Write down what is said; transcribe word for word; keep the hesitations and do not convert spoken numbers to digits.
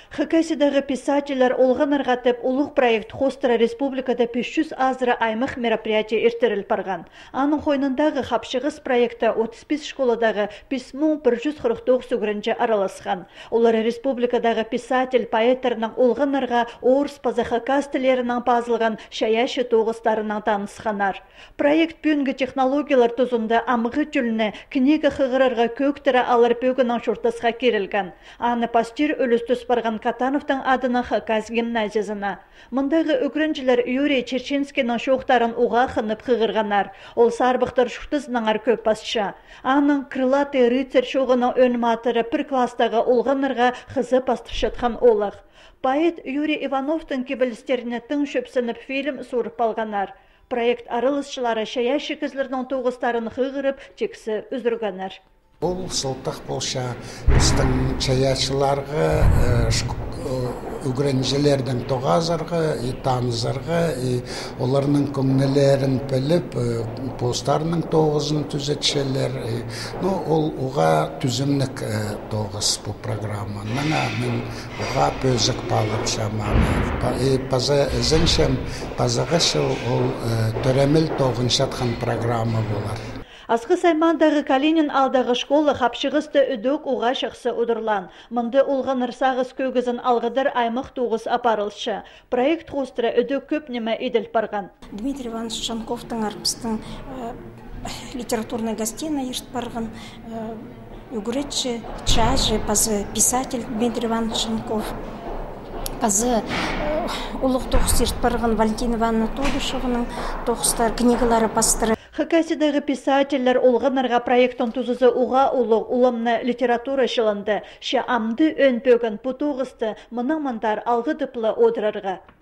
Хакасидағы писателер олған ырғатып улық проект хостыра республикада беш жүз азыры аймақ мероприятие иртерил барған. Аның хойнындағы хапшығыз проекта отыз беш школадағы беш мың бір жүз қырық тоғыз үгірінче араласқан. Олар республикадағы писатель поэтерінің олған ырға орыс паза хакас тілерінің пазылған шаяшы тоғыстарынан танысқанар. Проект бүгінгі технологиялар тұзында амығы жүліне книга хығырарға көктірі алыр бөгінің шортасқа керілген. Аны пастир өлістіс барған Катановтың адына хакас гимназиясына. Мұндағы үгірінчілер Юрий Черчинскийның шоқтарын уға қынып қығырғанар. Ол сарбықтар шуқтызыныңар көп басша. Аның крылатый рыцарь шоғының өн матыры бір кластағы олғанырға қызы пастыршытқан олық. Поэт Юрий Ивановтың кебілістеріне тың шөпсініп фильм сұрып алғанар. Проект арылысшылары шаяшы кізлердің тоғыстарын қығырып, тексі үзірганар. Бұл сылтық болша біздің чаячыларға, үгірінжілердің тоғазарға, танызарға, оларының көңнелерін біліп, постарының тоғызын түзетшелер. Ол оға түзімлік тоғыз бұл программа. Мен оға пөзік балып шаманы. Зіншем пазағы шыл ол төреміл тоғын шатқан программа болар. Асқы Саймандағы Калинин алдағы школа хапшығысты үдік уға шықсы ұдырлан. Мұнды ұлған ырсағыз көгізін алғыдыр аймық тоғыз апарылшы. Проект қостыры үдік көп неме еділ барған. Дмитрий Иванович Жанковтың арпыстың литературный гостиной ешт барған. Үгіретші, чажы, пазы писатель Дмитрий Иванович Жанков. Пазы ұлық тоғыз ешт барған Валентина Ивановна Тодышеваның тоғыстар книгалары пастыры. Хакасидағы писательлер олғанарға проекттың тұзызы уға ұлық ұлымны литература шылынды. Ша амды өн бөгін бұтуғысты мұның мұндар алғы дыплы одырарға.